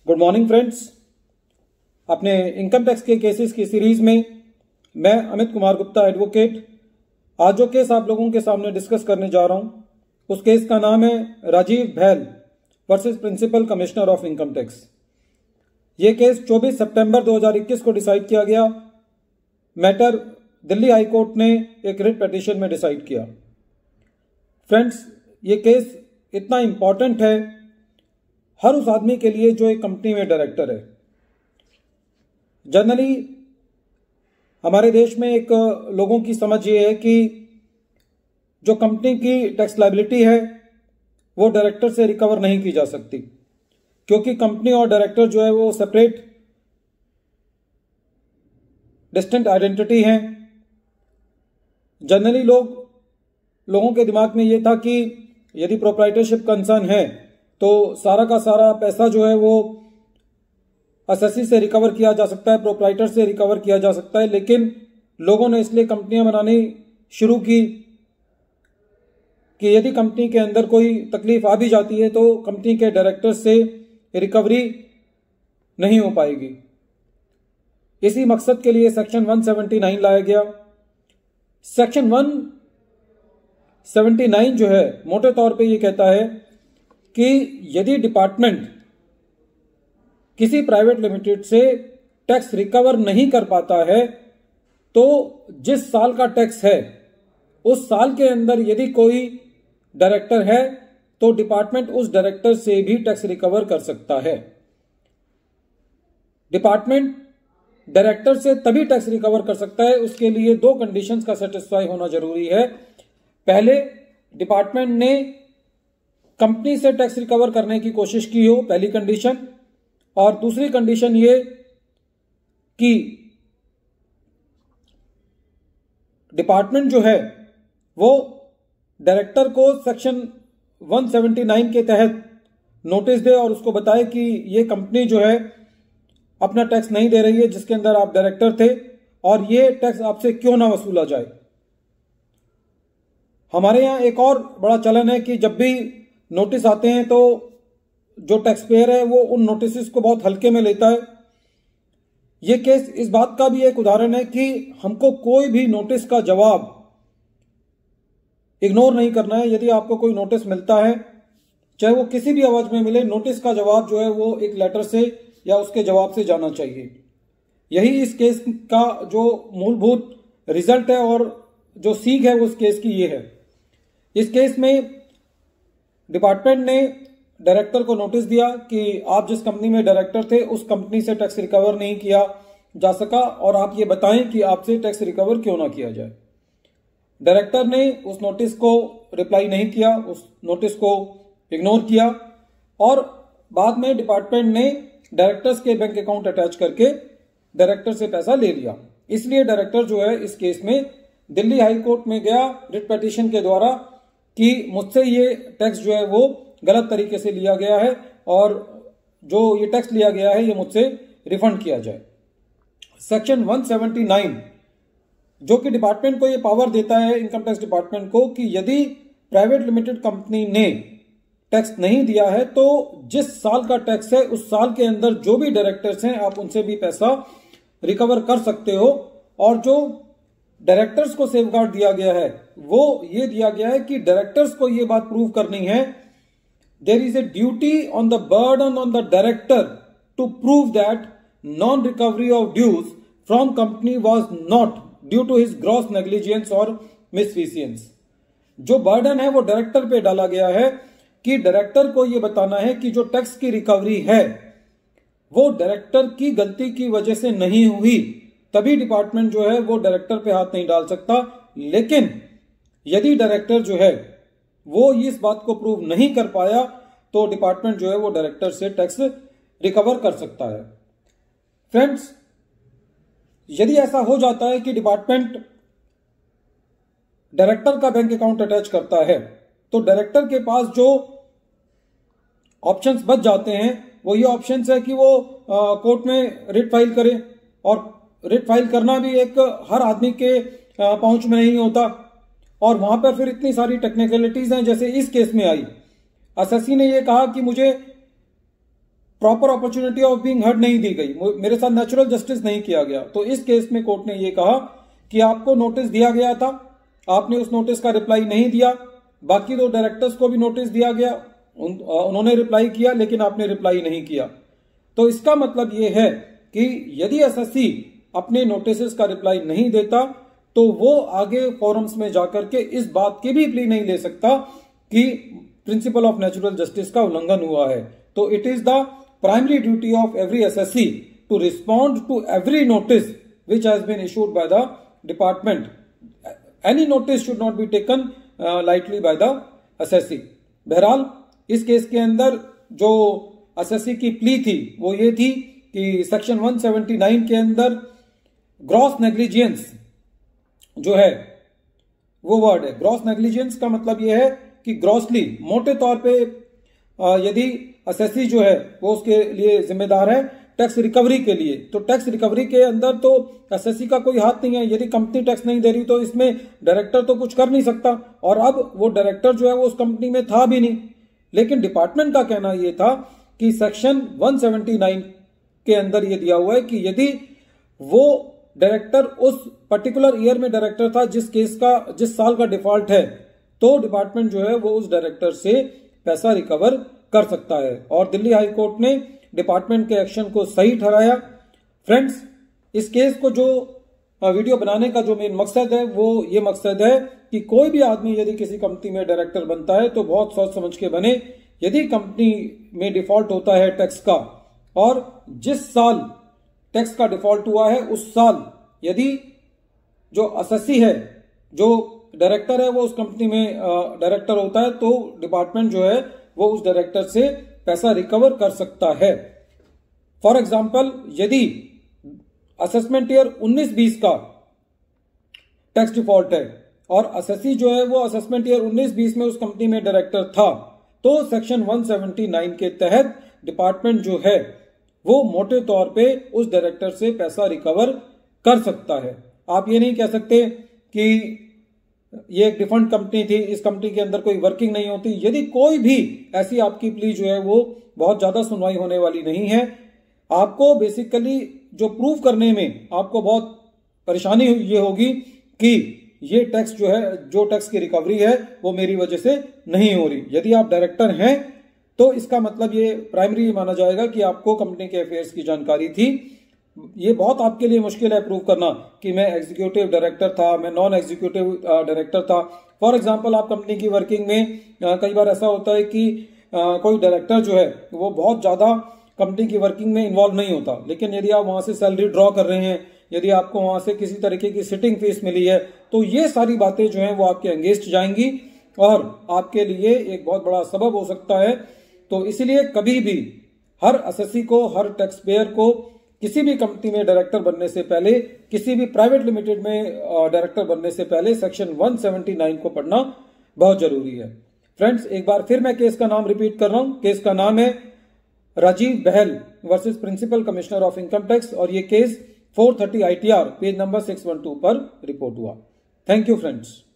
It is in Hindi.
Good morning friends. अपने इनकम टैक्स के केसेस की सीरीज में मैं अमित कुमार गुप्ता एडवोकेट आज जो केस आप लोगों के सामने डिस्कस करने जा रहा हूं उस केस का नाम है Rajiv Bahl versus principal commissioner of income tax. ये केस 24 सितंबर 2021 को डिसाइड किया गया। मैटर दिल्ली हाई कोर्ट ने एक रिट पिटीशन में डिसाइड किया। फ्रेंड्स, ये केस इतना इंपॉर्टेंट है हर उस आदमी के लिए जो एक कंपनी में डायरेक्टर है। जनरली हमारे देश में एक लोगों की समझ ये है कि जो कंपनी की टैक्स लायबिलिटी है वो डायरेक्टर से रिकवर नहीं की जा सकती, क्योंकि कंपनी और डायरेक्टर जो है वो सेपरेट डिस्टिंक्ट आइडेंटिटी हैं। जनरली लोगों के दिमाग में ये था कि यदि प्रोप्राइटरशिप कंसर्न है तो सारा का सारा पैसा जो है वो असेसी से रिकवर किया जा सकता है, प्रोप्राइटर से रिकवर किया जा सकता है। लेकिन लोगों ने इसलिए कंपनियां बनानी शुरू की कि यदि कंपनी के अंदर कोई तकलीफ आ भी जाती है तो कंपनी के डायरेक्टर से रिकवरी नहीं हो पाएगी। इसी मकसद के लिए सेक्शन 179 लाया गया। सेक्शन 179 जो है मोटे तौर पे ये कहता है कि यदि डिपार्टमेंट किसी प्राइवेट लिमिटेड से टैक्स रिकवर नहीं कर पाता है तो जिस साल का टैक्स है उस साल के अंदर यदि कोई डायरेक्टर है तो डिपार्टमेंट उस डायरेक्टर से भी टैक्स रिकवर कर सकता है। डिपार्टमेंट डायरेक्टर से तभी टैक्स रिकवर कर सकता है, उसके लिए दो कंडीशंस का सेटिस्फाई होना जरूरी है। पहले, डिपार्टमेंट ने कंपनी से टैक्स रिकवर करने की कोशिश की हो, पहली कंडीशन। और दूसरी कंडीशन ये कि डिपार्टमेंट जो है वो डायरेक्टर को सेक्शन 179 के तहत नोटिस दे और उसको बताए कि ये कंपनी जो है अपना टैक्स नहीं दे रही है जिसके अंदर आप डायरेक्टर थे, और ये टैक्स आपसे क्यों ना वसूला जाए। हमारे यहां एक और बड़ा चलन है कि जब भी नोटिस आते हैं तो जो टैक्स पेयर है वो उन नोटिस को बहुत हल्के में लेता है। ये केस इस बात का भी एक उदाहरण है कि हमको कोई भी नोटिस का जवाब इग्नोर नहीं करना है। यदि आपको कोई नोटिस मिलता है, चाहे वो किसी भी आवाज में मिले, नोटिस का जवाब जो है वो एक लेटर से या उसके जवाब से जाना चाहिए। यही इस केस का जो मूलभूत रिजल्ट है और जो सीख है उस केस की ये है। इस केस में डिपार्टमेंट ने डायरेक्टर को नोटिस दिया कि आप जिस कंपनी में डायरेक्टर थे उस कंपनी से टैक्स रिकवर नहीं किया जा सका और आप ये बताएं कि आपसे टैक्स रिकवर क्यों ना किया जाए। डायरेक्टर ने उस नोटिस को रिप्लाई नहीं किया, उस नोटिस को इग्नोर किया और बाद में डिपार्टमेंट ने डायरेक्टर्स के बैंक अकाउंट अटैच करके डायरेक्टर से पैसा ले लिया। इसलिए डायरेक्टर जो है इस केस में दिल्ली हाई कोर्ट में गया रिट पिटीशन के द्वारा कि मुझसे ये टैक्स जो है वो गलत तरीके से लिया गया है और जो ये टैक्स लिया गया है ये मुझसे रिफंड किया जाए। सेक्शन 179 जो कि डिपार्टमेंट को ये पावर देता है, इनकम टैक्स डिपार्टमेंट को, कि यदि प्राइवेट लिमिटेड कंपनी ने टैक्स नहीं दिया है तो जिस साल का टैक्स है उस साल के अंदर जो भी डायरेक्टर्स हैं आप उनसे भी पैसा रिकवर कर सकते हो। और जो डायरेक्टर्स को सेफगार्ड दिया गया है वो ये दिया गया है कि डायरेक्टर्स को ये बात प्रूव करनी है, there is a duty on the burden on the director to prove that non recovery of dues from company was not due to his gross negligence और मिसफिशियंस। जो बर्डन है वो डायरेक्टर पे डाला गया है कि डायरेक्टर को ये बताना है कि जो टैक्स की रिकवरी है वो डायरेक्टर की गलती की वजह से नहीं हुई, तभी डिपार्टमेंट जो है वो डायरेक्टर पे हाथ नहीं डाल सकता। लेकिन यदि डायरेक्टर जो है वो इस बात को प्रूव नहीं कर पाया तो डिपार्टमेंट जो है वो डायरेक्टर से टैक्स रिकवर कर सकता है। फ्रेंड्स, यदि ऐसा हो जाता है कि डिपार्टमेंट डायरेक्टर का बैंक अकाउंट अटैच करता है तो डायरेक्टर के पास जो ऑप्शंस बच जाते हैं वो ये ऑप्शंस है कि वो कोर्ट में रिट फाइल करे, और रिट फाइल करना भी एक हर आदमी के पहुंच में नहीं होता और वहां पर फिर इतनी सारी टेक्निकलिटीज हैं। जैसे इस केस में आई, असेसी ने ये कहा कि मुझे proper opportunity of being heard नहीं दी गई, मेरे साथ नेचुरल जस्टिस नहीं किया गया। तो इस केस में कोर्ट ने ये कहा कि आपको नोटिस दिया गया था, आपने उस नोटिस का रिप्लाई नहीं दिया, बाकी 2 डायरेक्टर्स को भी नोटिस दिया गया, उन्होंने रिप्लाई किया लेकिन आपने रिप्लाई नहीं किया। तो इसका मतलब यह है कि यदि एसएससी अपने नोटिस का रिप्लाई नहीं देता तो वो आगे फोरम्स में जाकर के इस बात की भी प्ली नहीं ले सकता कि प्रिंसिपल ऑफ नेचुरल जस्टिस का उल्लंघन हुआ है। तो it is the primary duty of every assessee to respond to every notice which has been issued by the department. Any notice should not be taken lightly by the assessee. बहरहाल इस केस के अंदर जो एसएससी की प्ली थी वो ये थी कि सेक्शन 179 के अंदर ग्रॉस नेग्लिजेंस जो है वो वर्ड है। ग्रॉस नेग्लिजेंस का मतलब ये है कि ग्रॉसली, मोटे तौर पे यदि एसएससी जो है वो उसके लिए जिम्मेदार है टैक्स रिकवरी के लिए, तो टैक्स रिकवरी के अंदर तो एसएससी का कोई हाथ नहीं है। यदि कंपनी टैक्स नहीं दे रही तो इसमें डायरेक्टर तो कुछ कर नहीं सकता, और अब वो डायरेक्टर जो है वो उस कंपनी में था भी नहीं। लेकिन डिपार्टमेंट का कहना यह था कि सेक्शन 179 के अंदर ये दिया हुआ है कि यदि वो डायरेक्टर उस पर्टिकुलर ईयर में डायरेक्टर था जिस साल का डिफॉल्ट है, तो डिपार्टमेंट जो है वो उस डायरेक्टर से पैसा रिकवर कर सकता है। और दिल्ली हाई कोर्ट ने डिपार्टमेंट के एक्शन को सही ठहराया। फ्रेंड्स, इस केस को जो वीडियो बनाने का जो मेन मकसद है वो ये मकसद है कि कोई भी आदमी यदि किसी कंपनी में डायरेक्टर बनता है तो बहुत सोच समझ के बने। यदि कंपनी में डिफॉल्ट होता है टैक्स का, और जिस साल टैक्स का डिफॉल्ट हुआ है उस साल यदि जो एसएससी है, जो डायरेक्टर है, वो उस कंपनी में डायरेक्टर होता है, तो डिपार्टमेंट जो है वो उस डायरेक्टर से पैसा रिकवर कर सकता है। फॉर एग्जाम्पल, यदि असेसमेंट ईयर 19-20 का टैक्स डिफॉल्ट है और एसएससी जो है वो असेसमेंट ईयर 19-20 में उस कंपनी में डायरेक्टर था, तो सेक्शन 179 के तहत डिपार्टमेंट जो है वो मोटे तौर पे उस डायरेक्टर से पैसा रिकवर कर सकता है। आप ये नहीं कह सकते कि ये एक डिफरेंट कंपनी थी, इस कंपनी के अंदर कोई वर्किंग नहीं होती। यदि कोई भी ऐसी आपकी प्ली जो है वो बहुत ज्यादा सुनवाई होने वाली नहीं है। आपको बेसिकली जो प्रूव करने में आपको बहुत परेशानी ये होगी कि ये टैक्स जो है, जो टैक्स की रिकवरी है वो मेरी वजह से नहीं हो रही। यदि आप डायरेक्टर हैं तो इसका मतलब ये प्राइमरी माना जाएगा कि आपको कंपनी के अफेयर्स की जानकारी थी। ये बहुत आपके लिए मुश्किल है प्रूव करना कि मैं एग्जीक्यूटिव डायरेक्टर था, मैं नॉन एग्जीक्यूटिव डायरेक्टर था। फॉर एग्जांपल, आप कंपनी की वर्किंग में कई बार ऐसा होता है कि कोई डायरेक्टर जो है वो बहुत ज्यादा कंपनी की वर्किंग में इन्वॉल्व नहीं होता, लेकिन यदि आप वहां से सैलरी ड्रॉ कर रहे हैं, यदि आपको वहां से किसी तरीके की सिटिंग फीस मिली है, तो ये सारी बातें जो हैं वो आपके अगेंस्ट जाएंगी और आपके लिए एक बहुत बड़ा सबब हो सकता है। तो इसीलिए कभी भी हर एसएससी को, हर टैक्स पेयर को किसी भी कंपनी में डायरेक्टर बनने से पहले, किसी भी प्राइवेट लिमिटेड में डायरेक्टर बनने से पहले सेक्शन 179 को पढ़ना बहुत जरूरी है। फ्रेंड्स, एक बार फिर मैं केस का नाम रिपीट कर रहा हूं। केस का नाम है Rajiv Bahl versus principal commissioner of income tax, और ये केस 430 ITR पेज नंबर 612 पर रिपोर्ट हुआ। Thank you friends.